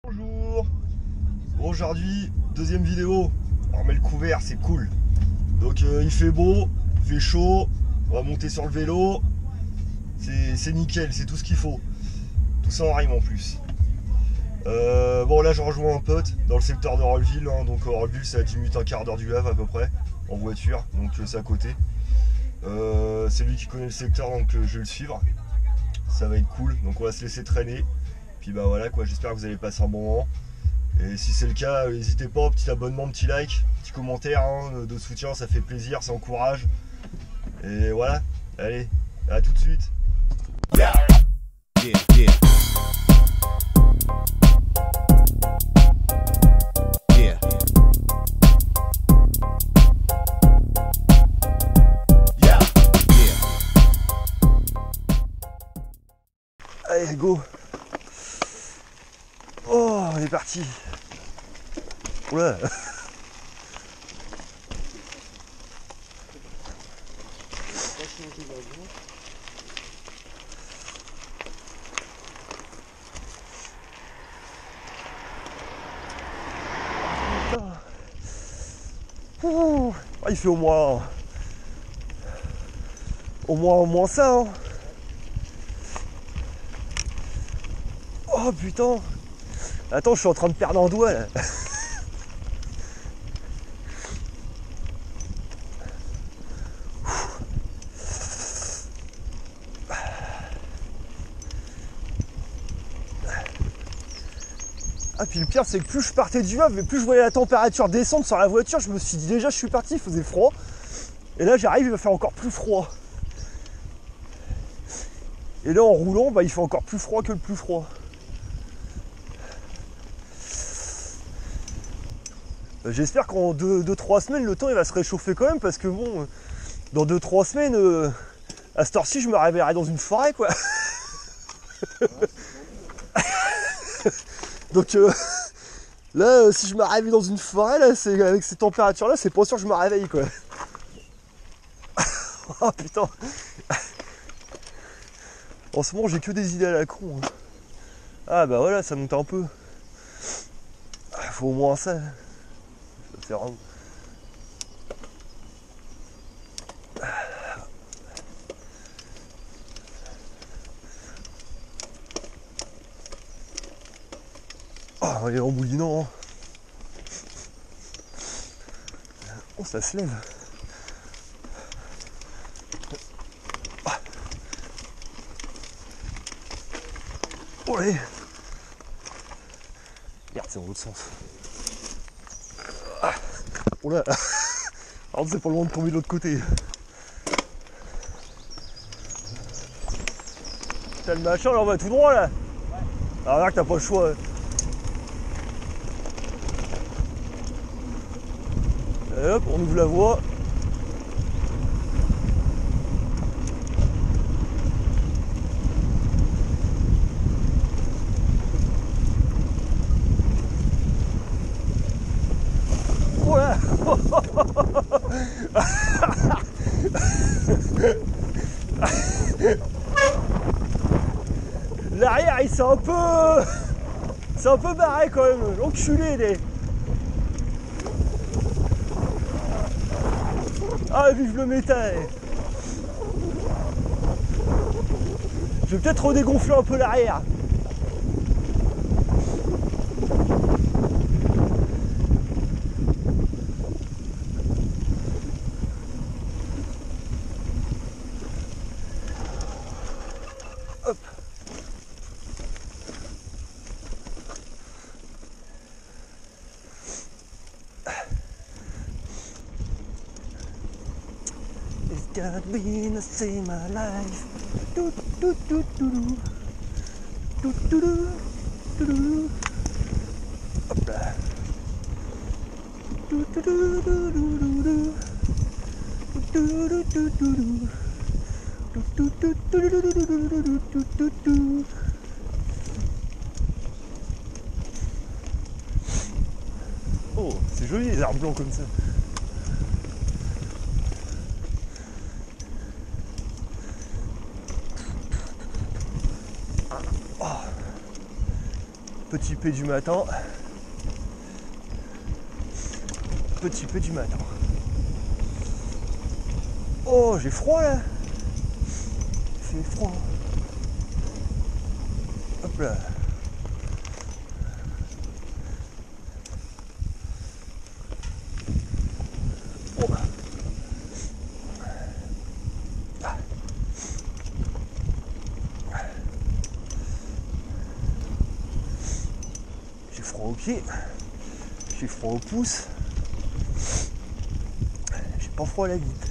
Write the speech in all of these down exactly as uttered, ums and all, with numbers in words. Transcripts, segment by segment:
Bonjour. Aujourd'hui, deuxième vidéo. On remet le couvert, c'est cool. Donc euh, il fait beau, il fait chaud. On va monter sur le vélo. C'est nickel, c'est tout ce qu'il faut. Tout ça en rime en plus. Euh, bon là je rejoins un pote dans le secteur de Rolleville, hein. Donc Rolleville c'est à dix minutes, un quart d'heure du Havre à peu près, en voiture, donc euh, c'est à côté. Euh, c'est lui qui connaît le secteur, donc euh, je vais le suivre. Ça va être cool, donc on va se laisser traîner. Puis bah voilà quoi, j'espère que vous allez passer un bon moment. Et si c'est le cas, n'hésitez pas, petit abonnement, petit like, petit commentaire hein, de soutien, ça fait plaisir, ça encourage. Et voilà, allez, à tout de suite. Yeah, yeah. Yeah. Yeah. Yeah. Allez, go. Oh, on est parti. Oula. Ouh. Ah, il fait au moins au moins au moins ça hein. Oh putain. Attends, je suis en train de perdre un doigt là. Ah puis le pire c'est que plus je partais du Havre, mais plus je voyais la température descendre sur la voiture, je me suis dit déjà je suis parti, il faisait froid. Et là j'arrive, il va faire encore plus froid. Et là en roulant, bah, il fait encore plus froid que le plus froid. Bah, j'espère qu'en deux trois semaines le temps il va se réchauffer quand même, parce que bon, dans deux trois semaines, euh, à cette heure-ci je me réveillerai dans une forêt quoi. Donc euh, là, euh, si je me réveille dans une forêt, là, c'est avec ces températures-là, c'est pas sûr que je me réveille, quoi. Oh putain. En ce moment, j'ai que des idées à la con. Hein. Ah bah voilà, ça monte un peu. Faut au moins ça. Ça fait vraiment... Oh, il est embouillinant. Hein. Oh, ça se lève. Oh, allez. Merde, c'est dans l'autre sens. Oh là. Alors, c'est pas loin de tomber de l'autre côté. T'as le machin, là, on va tout droit, là. Ouais. Alors là, que t'as pas le choix. Et hop, on ouvre la voie. Ouais. L'arrière, il s'est un peu... C'est un peu barré quand même. L'enculé, des... Ah, vive le métal. Je vais peut-être redégonfler un peu l'arrière. Hop. It's gotta be to save my life. Do, do, do, do, do. Do, do, do, do, do. Hop là. Do, do, do, do, do, do, do. Do, do, do, do, do. Do, do, do, do, do, do, do, do, do, do. Oh, c'est joli les arbres blancs comme ça. petit P du matin. Petit P du matin. Oh, j'ai froid là. C'est froid. Hop là. Oh. Ah. J'ai froid aux pieds. J'ai froid aux pouces. J'ai pas froid à la bite.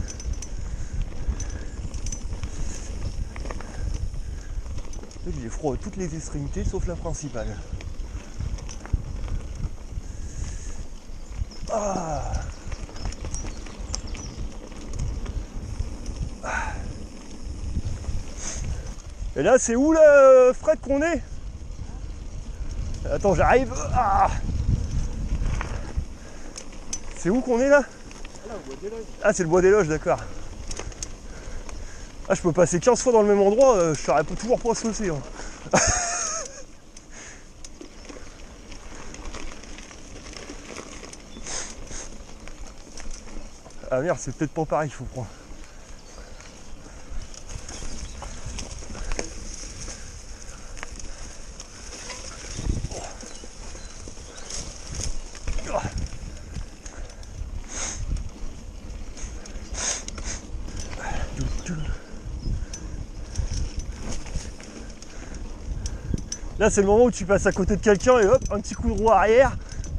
J'ai froid à toutes les extrémités sauf la principale. Ah. Ah. Et là c'est où là, Fred, qu'on est? Attends, j'arrive. Ah. C'est où qu'on est là? Ah, c'est le bois des loges, d'accord. Ah, je peux passer quinze fois dans le même endroit, euh, je serais toujours pas saucé. Hein. Ah merde, c'est peut-être pas pareil, il faut prendre. Là, c'est le moment où tu passes à côté de quelqu'un et hop, un petit coup de roue arrière.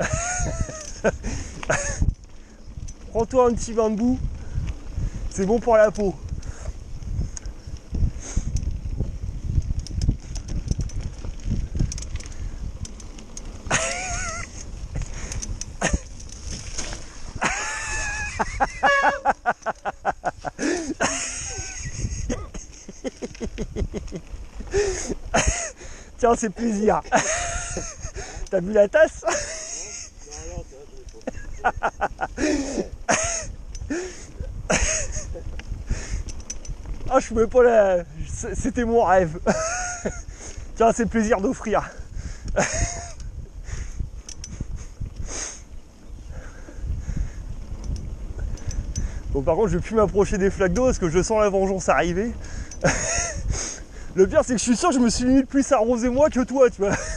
Prends-toi un petit bain de boue. C'est bon pour la peau. Tiens, c'est plaisir. T'as bu la tasse? Non, non, ah, je pouvais pas la... C'était mon rêve. Tiens, c'est le plaisir d'offrir. Bon, par contre, je vais plus m'approcher des flaques d'eau parce que je sens la vengeance arriver. Le pire, c'est que je suis sûr que je me suis limite plus arrosé moi que toi, tu vois.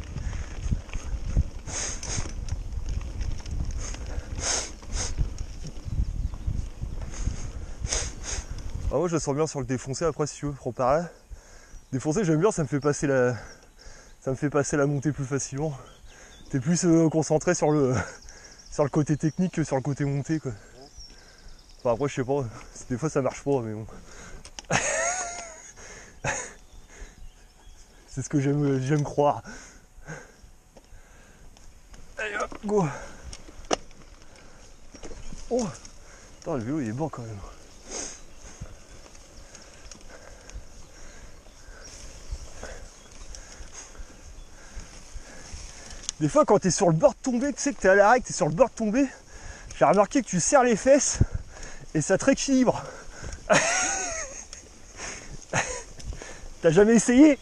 Ah, moi, je le sens bien sur le défoncé. Après, si tu veux, prends par là. Défoncé, j'aime bien, ça me fait passer la, ça me fait passer la montée plus facilement. T'es plus euh, concentré sur le, sur le côté technique que sur le côté montée, quoi. Enfin, après, je sais pas. Des fois, ça marche pas, mais bon. C'est ce que j'aime, j'aime croire. Allez hop, go. Oh, putain, le vélo il est bon quand même. Des fois quand t'es sur le bord de tomber, tu sais que t'es à l'arrêt, que t'es sur le bord de tomber, j'ai remarqué que tu serres les fesses et ça te rééquilibre. T'as jamais essayé?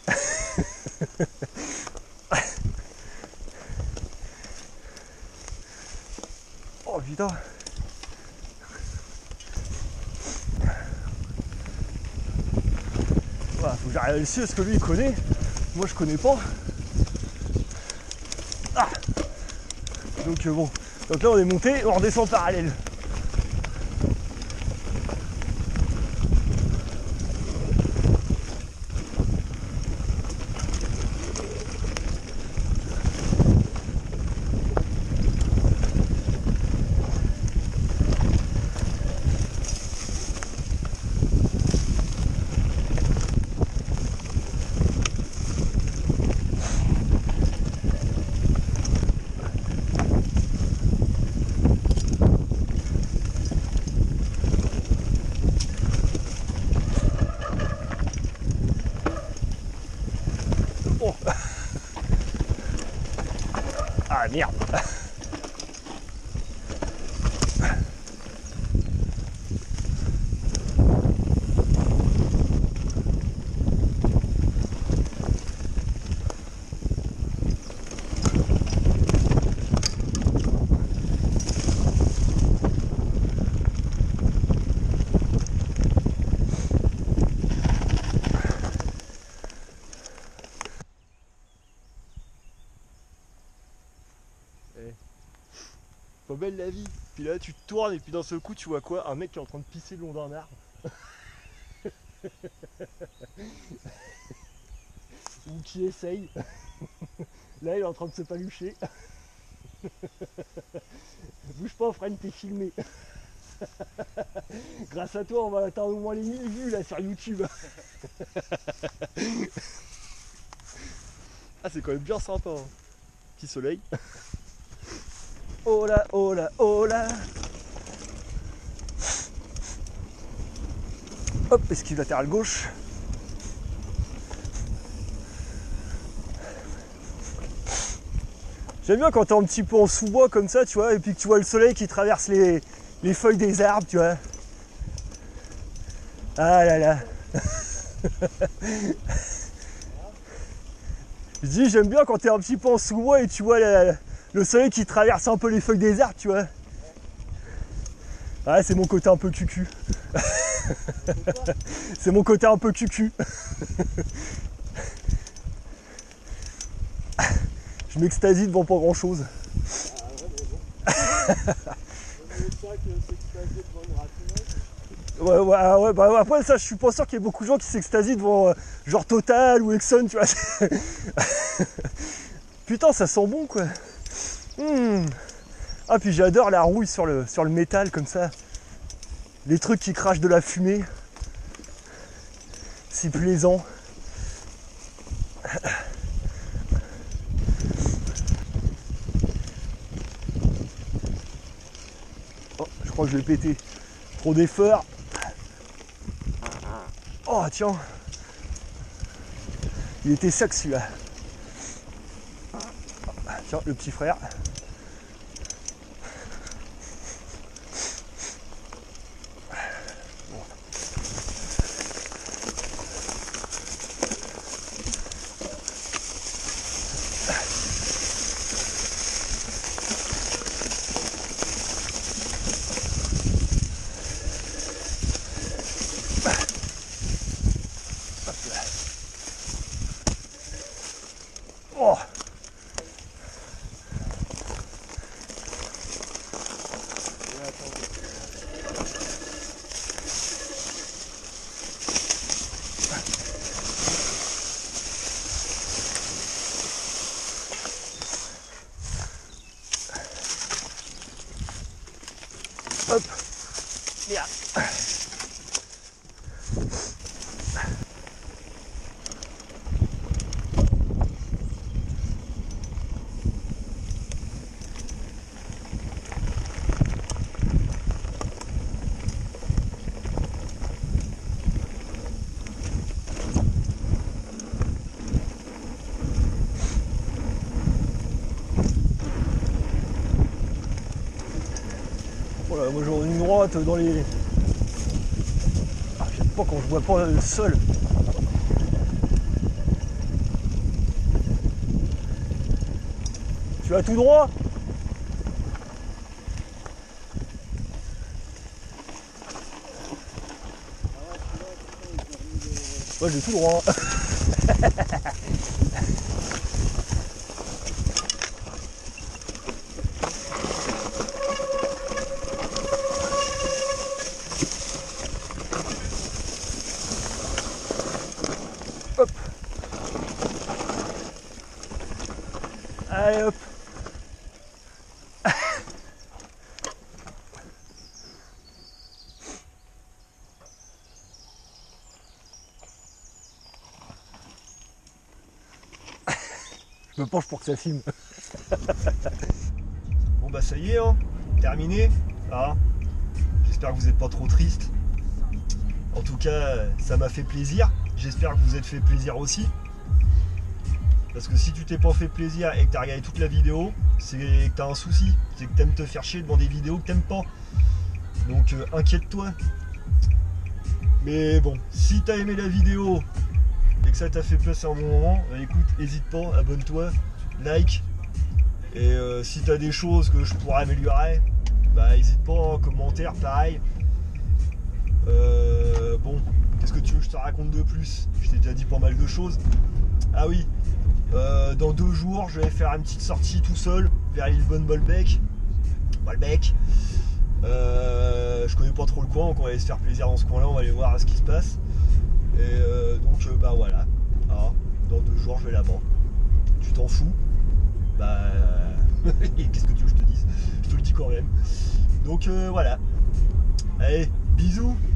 Oh putain. Voilà, faut que j'arrive à le suivre parce que lui il connaît. Moi je connais pas. Ah. Donc euh, bon. Donc là on est monté, on redescend parallèle. Oh. Ah merde. Pas belle la vie. Puis là tu te tournes et puis d'un seul coup tu vois quoi? Un mec qui est en train de pisser le long d'un arbre. Ou qui essaye. Là il est en train de se palucher. Bouge pas Fred, t'es filmé. Grâce à toi on va atteindre au moins les mille vues là sur YouTube. Ah c'est quand même bien sympa hein. Petit soleil. Oh là, oh là, oh là. Hop, esquive latérale gauche. J'aime bien quand t'es un petit peu en sous-bois comme ça, tu vois, et puis que tu vois le soleil qui traverse les, les feuilles des arbres, tu vois. Ah là là. Je dis, j'aime bien quand t'es un petit peu en sous-bois et tu vois la, le soleil qui traverse un peu les feuilles des arbres, tu vois. Ouais, c'est mon côté un peu cucu. C'est mon côté un peu cucu. Je m'extasie devant pas grand chose. Ouais, ouais, ouais, bah après ça, je suis pas sûr qu'il y ait beaucoup de gens qui s'extasient devant euh, genre Total ou Exxon, tu vois. Putain, ça sent bon quoi. Mmh. Ah, puis j'adore la rouille sur le, sur le métal comme ça. Les trucs qui crachent de la fumée. C'est plaisant. Oh, je crois que je vais péter. Trop d'efforts. Oh tiens. Il était sec celui-là. Tiens, le petit frère. Oh. Hop. Merde. Voilà, moi j'en ai une droite dans les... Ah, j'aime pas quand je vois pas le sol. Tu vas tout droit? Moi j'ai tout droit. Hop. Allez hop. Je me penche pour que ça filme. Bon bah ça y est, hein, terminé. Ah, j'espère que vous n'êtes pas trop triste. En tout cas, ça m'a fait plaisir. J'espère que vous êtes fait plaisir aussi. Parce que si tu t'es pas fait plaisir et que tu as regardé toute la vidéo, c'est que tu as un souci. C'est que tu aimes te faire chier devant des vidéos que tu n'aimes pas. Donc euh, inquiète-toi. Mais bon, si tu as aimé la vidéo et que ça t'a fait passer un bon moment, bah écoute, n'hésite pas, abonne-toi, like. Et euh, si tu as des choses que je pourrais améliorer, bah n'hésite pas en commentaire, pareil. Euh, bon, qu'est-ce que tu veux que je te raconte de plus? Je t'ai déjà dit pas mal de choses. Ah oui, euh, dans deux jours, je vais faire une petite sortie tout seul vers l'île Bonne Bolbec. Malbec. Euh, je connais pas trop le coin, donc on va aller se faire plaisir dans ce coin là, on va aller voir ce qui se passe. Et euh, donc euh, bah voilà, ah, dans deux jours je vais là-bas. Tu t'en fous? Bah qu'est-ce que tu veux que je te dise? Je te le dis quand même. Donc euh, voilà. Allez, bisous.